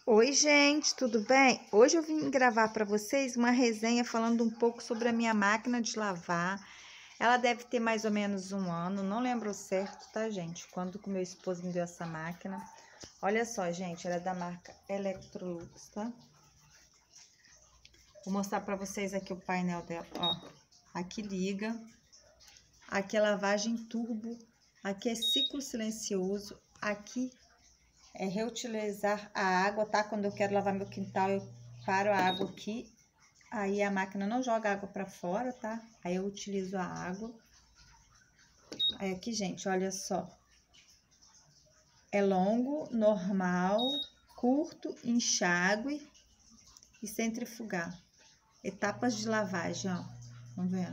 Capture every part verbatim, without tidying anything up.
Oi, gente, tudo bem? Hoje eu vim gravar para vocês uma resenha falando um pouco sobre a minha máquina de lavar. Ela deve ter mais ou menos um ano, não lembro certo, tá, gente? Quando que meu esposo me deu essa máquina. Olha só, gente, ela é da marca Electrolux, tá? Vou mostrar para vocês aqui o painel dela, ó. Aqui liga, aqui é lavagem turbo, aqui é ciclo silencioso, aqui é reutilizar a água, tá? Quando eu quero lavar meu quintal, eu paro a água aqui. Aí a máquina não joga água pra fora, tá? Aí eu utilizo a água. Aí aqui, gente, olha só. É longo, normal, curto, enxágue e centrifugar. Etapas de lavagem, ó. Vamos ver.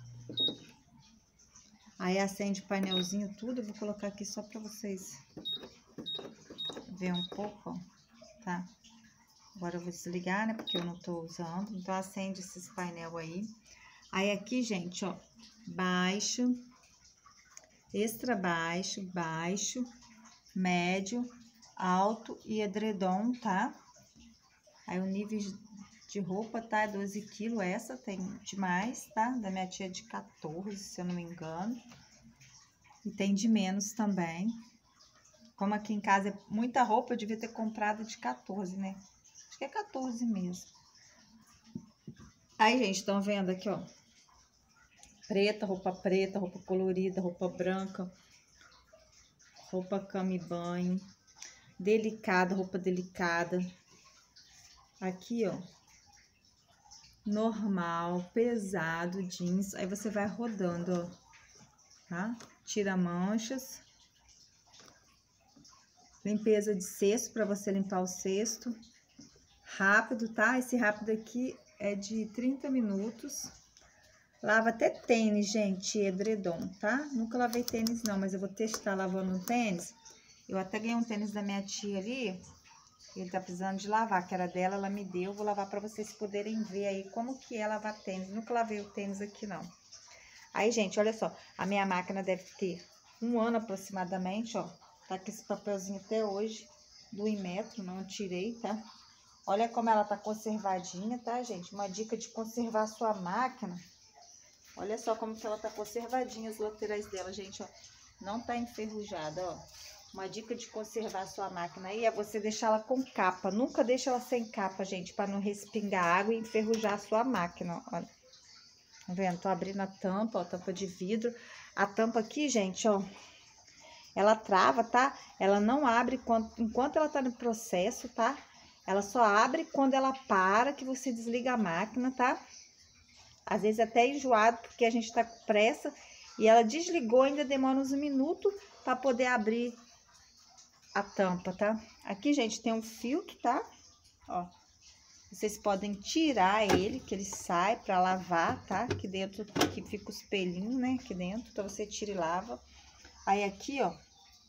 Aí acende o painelzinho tudo. Eu vou colocar aqui só pra vocês verem um pouco, ó. Tá? Agora eu vou desligar, né? Porque eu não tô usando. Então, acende esses painel aí. Aí, aqui, gente, ó. Baixo, extra baixo, baixo, médio, alto e edredom, tá? Aí, o nível de roupa, tá? É doze quilos. Essa tem demais, tá? Da minha tia de quatorze, se eu não me engano. E tem de menos também. Como aqui em casa é muita roupa, eu devia ter comprado de quatorze, né? Acho que é quatorze mesmo. Aí, gente, estão vendo aqui, ó. Preta, roupa preta, roupa colorida, roupa branca, roupa cama e banho. Delicada, roupa delicada. Aqui, ó. Normal, pesado, jeans. Aí você vai rodando, ó. Tá? Tira manchas. Limpeza de cesto, pra você limpar o cesto. Rápido, tá? Esse rápido aqui é de trinta minutos. Lava até tênis, gente, edredom, tá? Nunca lavei tênis não, mas eu vou testar lavando um tênis. Eu até ganhei um tênis da minha tia ali. Ele tá precisando de lavar, que era dela, ela me deu. Vou lavar pra vocês poderem ver aí como que é lavar tênis. Nunca lavei o tênis aqui, não. Aí, gente, olha só. A minha máquina deve ter um ano aproximadamente, ó. Tá com esse papelzinho até hoje do Inmetro, não tirei, tá? Olha como ela tá conservadinha, tá, gente? Uma dica de conservar a sua máquina. Olha só como que ela tá conservadinha, as laterais dela, gente, ó. Não tá enferrujada, ó. Uma dica de conservar a sua máquina aí é você deixá-la com capa. Nunca deixa ela sem capa, gente, para não respingar água e enferrujar a sua máquina, olha. Tá vendo? Tô abrindo a tampa, ó, tampa de vidro. A tampa aqui, gente, ó, ela trava, tá? Ela não abre enquanto, enquanto ela tá no processo, tá? Ela só abre quando ela para, que você desliga a máquina, tá? Às vezes até enjoado, porque a gente tá com pressa. E ela desligou, ainda demora uns minutos para poder abrir a tampa, tá? Aqui, gente, tem um filtro, tá? Ó. Vocês podem tirar ele, que ele sai pra lavar, tá? Aqui dentro, aqui fica os pelinhos, né? Aqui dentro. Então, você tira e lava. Aí, aqui, ó.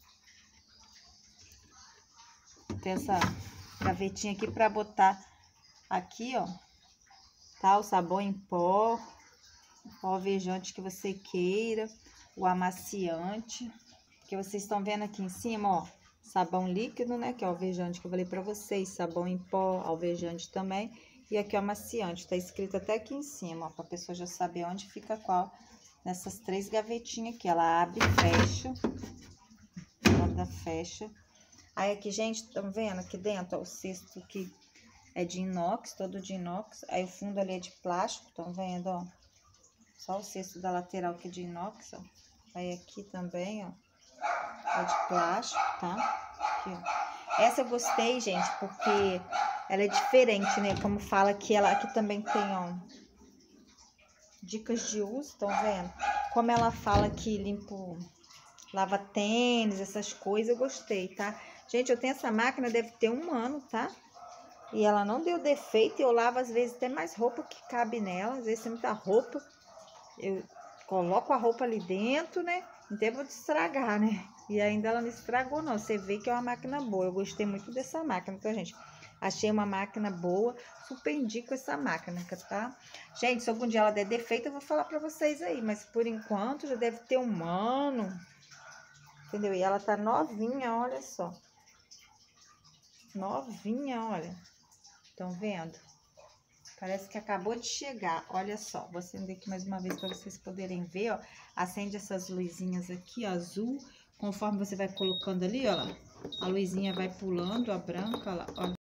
Tem essa gavetinha aqui pra botar aqui, ó. Tá? O sabão em pó. O alvejante que você queira. O amaciante. Que vocês estão vendo aqui em cima, ó. Sabão líquido, né? Que é o alvejante que eu falei pra vocês. Sabão em pó, alvejante também. E aqui é o amaciante. Tá escrito até aqui em cima, ó. Pra pessoa já saber onde fica qual. Nessas três gavetinhas aqui. Ela abre e fecha. Ela fecha. Aí aqui, gente, estão vendo aqui dentro, ó. O cesto que é de inox, todo de inox. Aí o fundo ali é de plástico, estão vendo, ó. Só o cesto da lateral que é de inox, ó. Aí aqui também, ó. É de plástico, tá? Aqui, ó. Essa eu gostei, gente, porque ela é diferente, né? Como fala que ela aqui também tem, ó, dicas de uso, estão vendo? Como ela fala que limpo, lava tênis, essas coisas, eu gostei, tá? Gente, eu tenho essa máquina, deve ter um ano, tá? E ela não deu defeito, eu lavo às vezes até mais roupa que cabe nela, às vezes tem muita roupa, eu coloco a roupa ali dentro, né? Não tem de estragar, né? E ainda ela não estragou, não. Você vê que é uma máquina boa. Eu gostei muito dessa máquina. Então, gente, achei uma máquina boa. Super indico essa máquina, tá? Gente, se algum dia ela der defeito, eu vou falar pra vocês aí. Mas, por enquanto, já deve ter um ano. Entendeu? E ela tá novinha, olha só. novinha, olha. Estão vendo? Parece que acabou de chegar. Olha só, vou acender aqui mais uma vez para vocês poderem ver, ó. Acende essas luzinhas aqui, ó, azul. Conforme você vai colocando ali, ó, a luzinha vai pulando, a branca, ó.